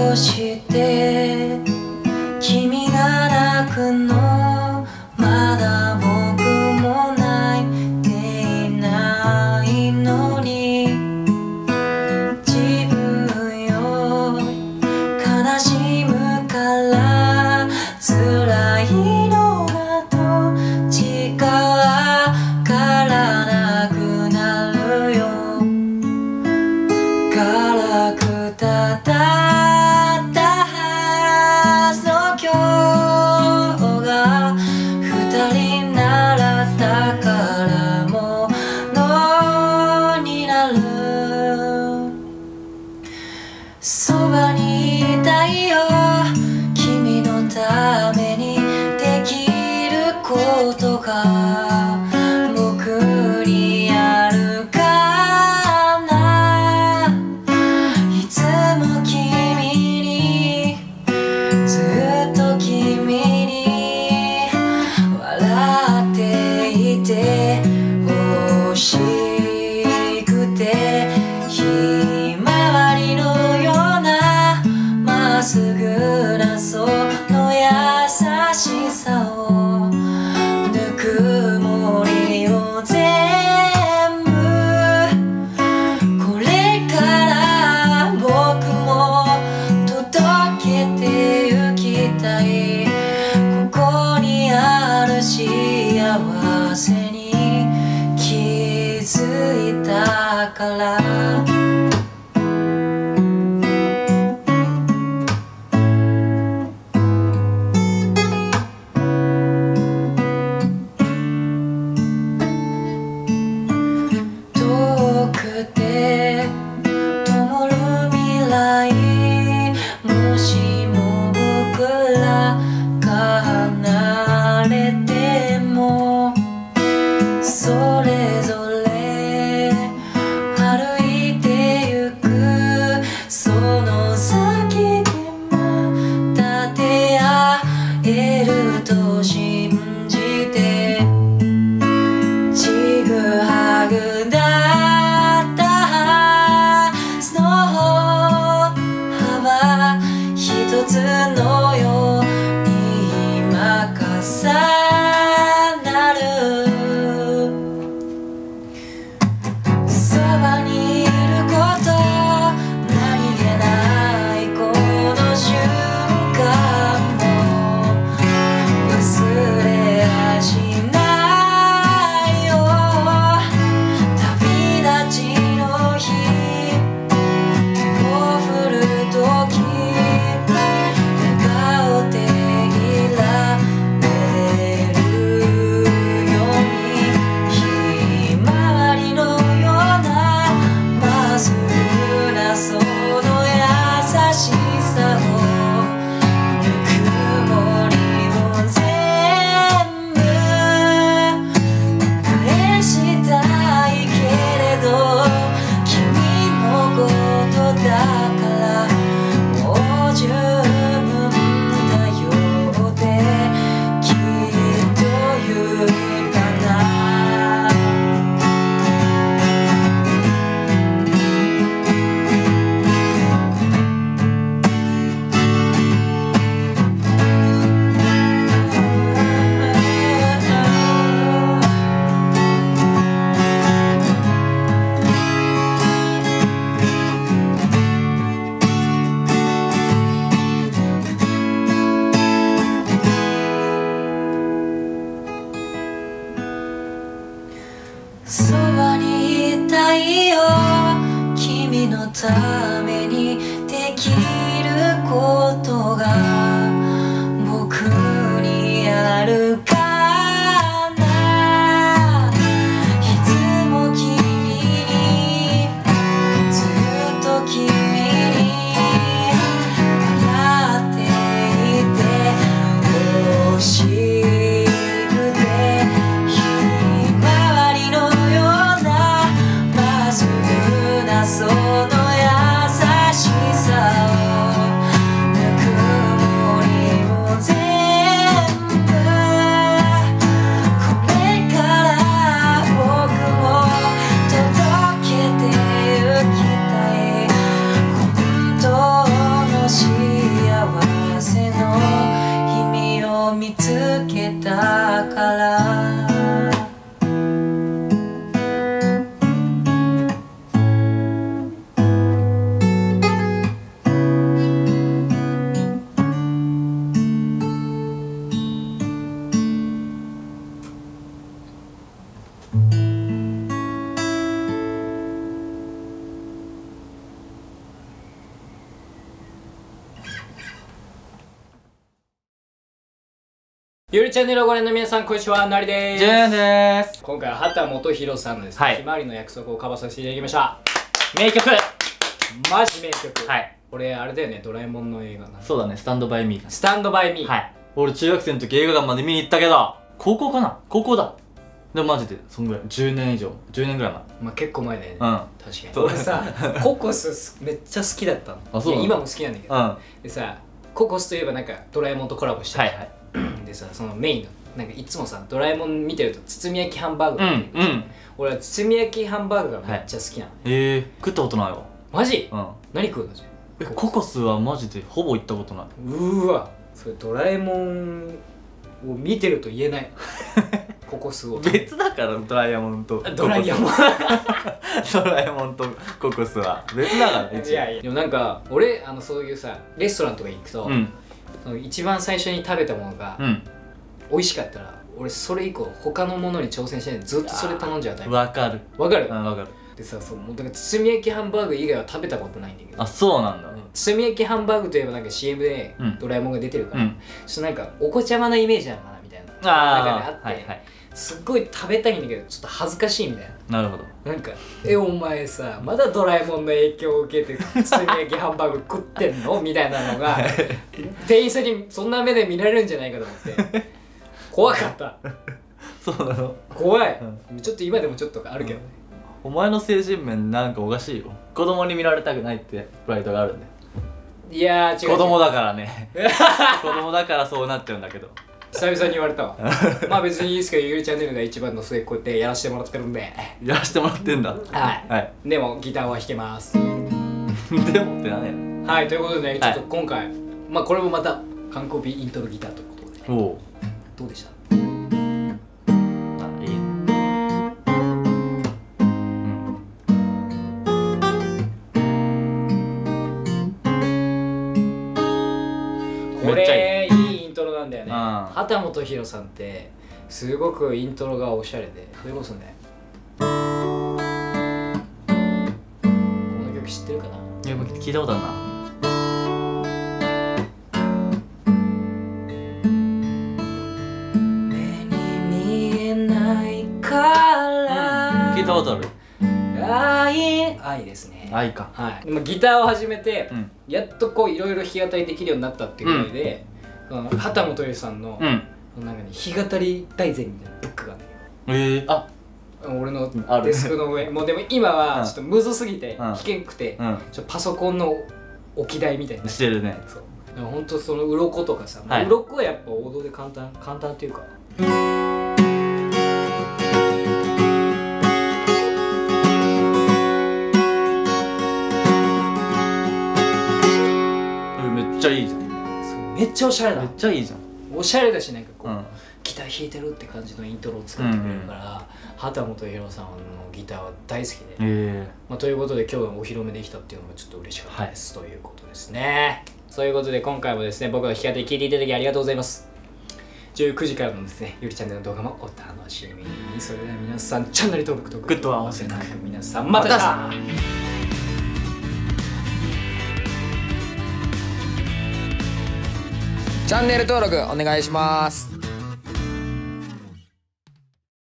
うして君が泣くのまだ僕も泣いていないのに自分よ悲しむから辛いのがどっちかわからなくなるよ辛くただそばにいたいよ君のためにできることが僕にあるかないつも君にずっと君に笑っていてほしくてまっすぐなその優しさをぬくもりを全部これから僕も届けてゆきたいここにある幸せに気づいたから灯る未来もしも僕らが離れてもそれぞれ歩いてゆくその先でまた出会えると信じてちぐはぐだ一つのように今重なるそばにいること何気ないこの瞬間も忘れはしないよ旅立ちの日手を振るとき笑顔でいられるゆるチャンネルをご覧の皆さん、こんにちは、なりでーす。 ジュンです。 今回は畑基博さんのですね、 はいひまわりの約束をカバーさせていただきました。 名曲。 マジ名曲。 はい。 これあれだよね、ドラえもんの映画なの。 そうだね、スタンドバイミー。 スタンドバイミー。 はい。俺中学生の時映画館まで見に行ったけど、高校かな、高校だ。でもマジでそんぐらい、10年以上、10年ぐらい前。 まあ結構前だよね。 うん。 確かに。俺さ、ココスめっちゃ好きだったの。 あ、そうなの？ 今も好きなんだけど。 うん。 でさ、ココスといえばなんかドラえもんとコラボして、 はいはい。 でさ、そのメインのなんかいつもさ、ドラえもん見てると包み焼きハンバーグが出てくる。俺は包み焼きハンバーグがめっちゃ好きなの。 食ったことないわ。 マジ？ うん。 何食うのじゃ？ ココスはマジでほぼ行ったことない。 わ、それドラえもんを見てると言えないココスを。 別だからドラえもんとドラえもんドラえもんとココスは別だから。 いやいや、でもなんか俺そういうさレストランとか行くと、その一番最初に食べたものが美味しかったら、俺それ以降他のものに挑戦しないでずっとそれ頼んじゃうタイプ。 わかる。 わかる？ わかる。 でさ、もうだから包み焼きハンバーグ以外は食べたことないんだけど。 あ、そうなんだ。 包み焼きハンバーグといえばなんか CM でドラえもんが出てるから、ちょっとなんかお子ちゃまなイメージなのかなみたいな中であって、すっごい食べたいんだけどちょっと恥ずかしいみたいな。 なるほど。 なんかお前さ、まだドラえもんの影響を受けて包み焼きハンバーグ食ってんのみたいなのが店員さんにそんな目で見られるんじゃないかと思って怖かった。 そうなの？ 怖い、ちょっと今でもちょっとあるけどね。 お前の精神面なんかおかしいよ。子供に見られたくないってプライドがあるんで。 いやー違う、 子供だからね子供だからそうなっちゃうんだけど。 久々に言われたわまあ別にいいですけど、ゆるチャンネルが一番の末っ子ってやらせてもらってるんで。 やらせてもらってんだ。 はい、でもギターは弾けますでもって何や。 はい、ということでね、ちょっと今回、まあこれもまた完コピイントロギターということで、 おお、 どうでした？これいいイントロなんだよね。畑基博さんってすごくイントロがおしゃれで、それこそね、この曲知ってるかな？ いや、聞いたことあるな。 目に見えないから聞いたことある。 愛ですね。 愛か。 はい。ギターを始めて、やっとこういろいろ弾き語りできるようになったっていうぐらいで、畑基博さんのなんかね、弾き語り大全みたいなブックがあるのよ。俺のデスクの上。もうでも今はちょっとむずすぎて弾けんくて、ちょっとパソコンの置き台みたいにしてるね。 そう。でも本当その鱗とかさ、鱗はやっぱ王道で簡単っていうか。 めっちゃいいじゃん。 めっちゃおしゃれだ。 めっちゃいいじゃん。 おしゃれだし、なんかこうギター弾いてるって感じのイントロを作ってくれるから、畑基博さんのギターは大好きで、ということで今日お披露目できたっていうのもちょっと嬉しかったです、ということですね。そういうことで今回もですね、僕の弾き語り聞いていただきありがとうございます。19時からのですね、ゆりチャンネルの動画もお楽しみに。それでは皆さん、チャンネル登録とグッドは忘れなく。皆さんまた明日。 チャンネル登録お願いします。